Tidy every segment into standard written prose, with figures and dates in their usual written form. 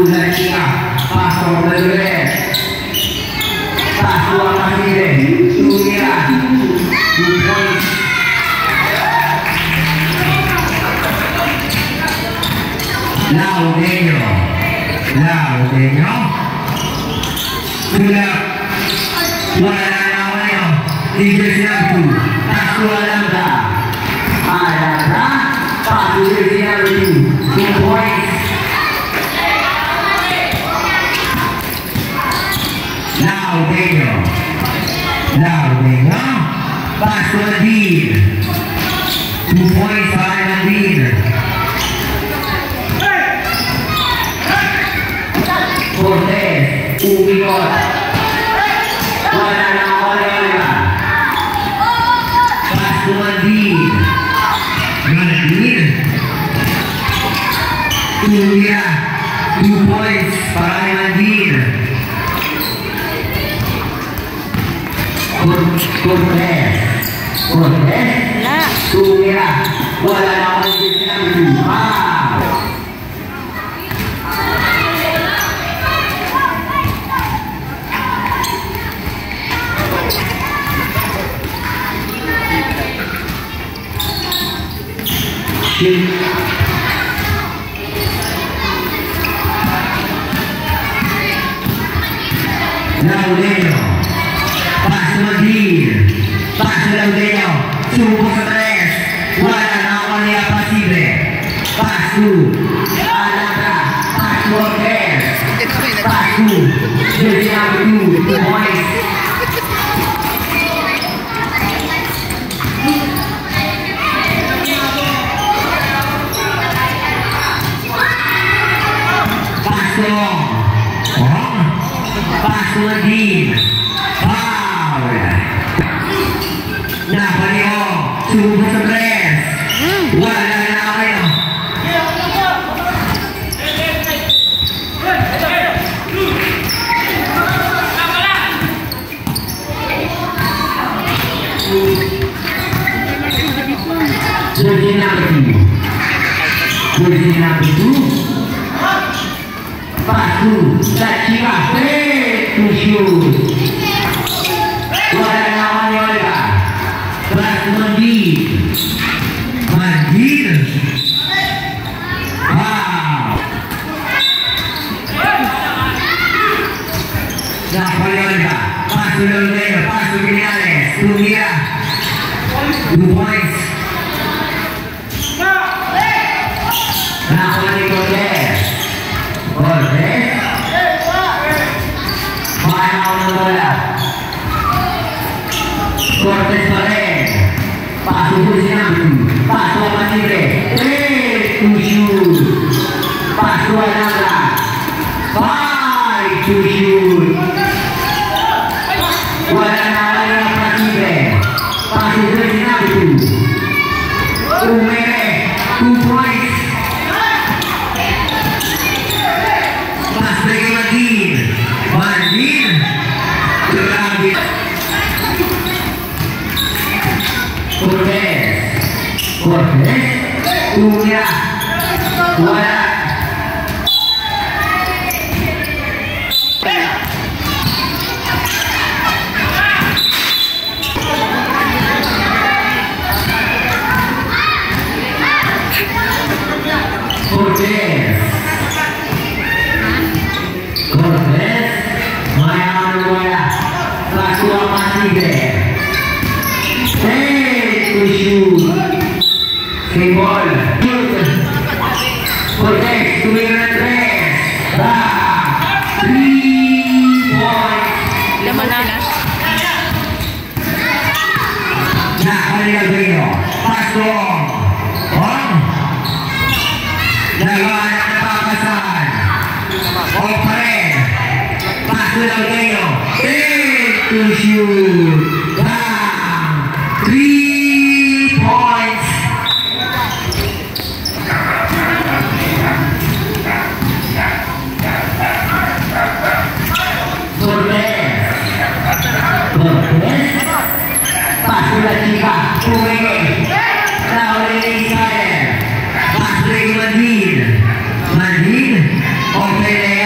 la chica, paso de bebé, paso a Martínez, subirá, Laudeño, sudah warna-warna digeserku, pasu alanda, pasu digeserku, 2 points. Laudeño, pasu Adil, 2 points para Adil. Cortés, Ubicot, warna-warna, pasu Adil, Julia, 2 points para Adil. Cortés, Julia, warna-warna, Laudeño, paso Adil, paso Laudeño, subo 3, warna-warna pasible, paso alanda, paso Cortés, paso Julia, 2 points. Paso Adil, foul. Napoleon, subo 3, warna-warna. Jersey number 2. Pasu, la chica, to shoot. Warna-warna, pasu Mandil. Wow. Napoleon, pasu Laudeño, pasu Vinales, Julia, 2 points. Napoleon Cortés, Cortés Pared, paso Julián, paso a Manile, to shoot, paso a Nada, 5 to shoot, warna-warna Manile, paso Julián, Umere, 2 points. Paso de Martín, Rabi. Cortés, Julia, Cortés, Maya, pasu a Martínez, to shoot. Simbol, Cortés, tuvieron 3, 3 points. Laudeño, paso, lawan ang napakasan, Pared, paso Laudeño, to shoot, 3 points. Paso la chica, Laudeño, paso de Mandil, open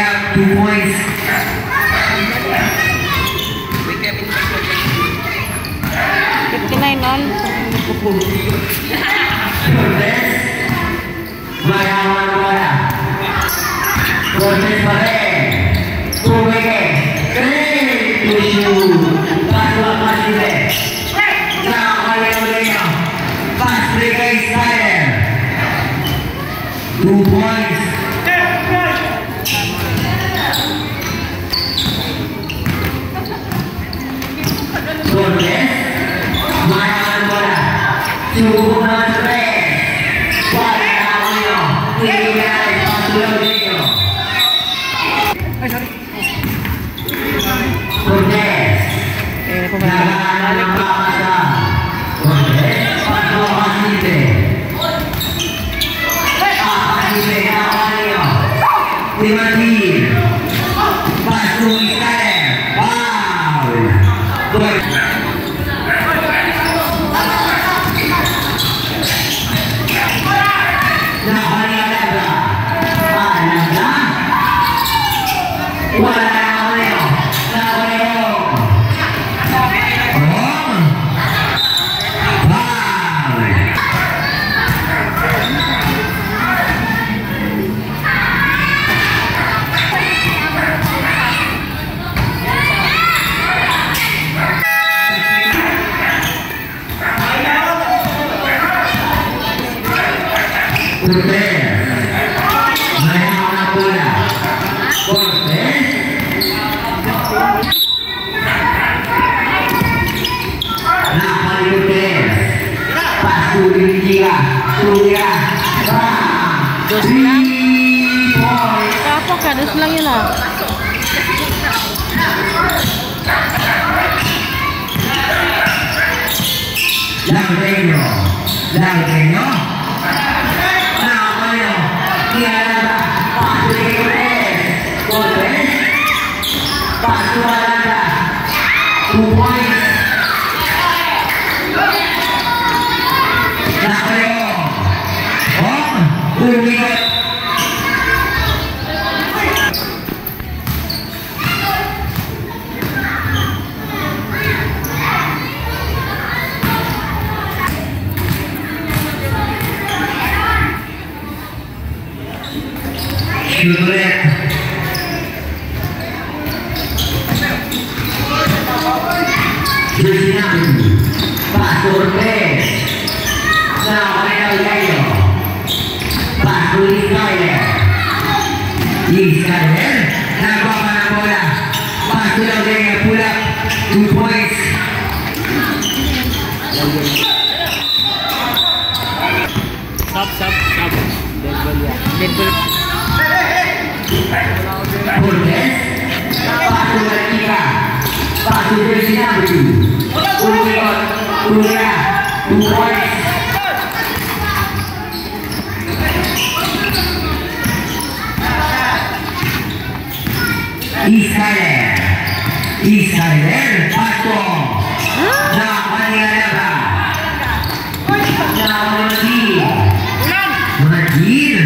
Cortez. Mayaman bola. Cortez balik. Kumeke. Tujuh. Paswa Masile. Now Mario. Pas break Israel. 2 points. Cortez. Mayaman bola. Cukup nomor 3. Bola Mario. Tinggal Paswa Cortez. Nagalang pakasa. Cortez. Paswa Masile. Masile na Mario. Timatir. Paswa Israel. Foul. Apa kadus lang yun ah. Langueño. Langueño. Langueño. Tiada. Cortez. Paswa Landa. 2 points. Langueño. Uligat. Sulit. Julian. Pak Cortez. Sama Langueño. Israel nagbawa ng bola. Paso lang din ang pula. 2 points. Stop. Dead ball. Cortez. Paso lang kita. Paso din sinabi. Uligot. 2 points. Israel pato na Manila na Manil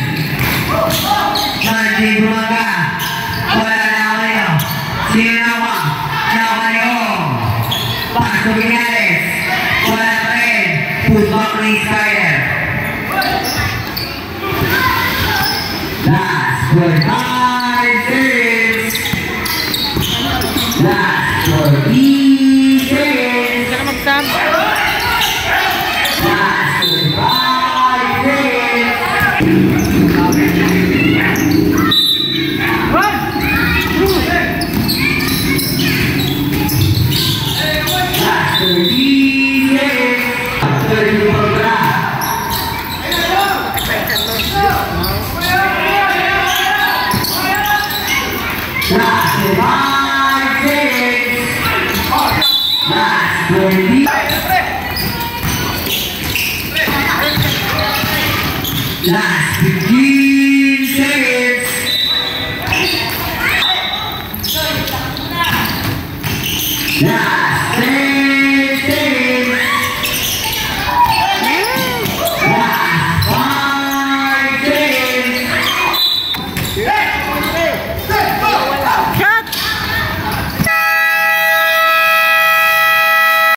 nanti bumaga wala na kayo sinawa na kayo paso Vinales wala pa rin putok ng Israel last 45 seconds. Last 40 seconds. Saka mag-sub. Last 45 seconds. Last 30 seconds. Last 5 seconds. Last 20. Last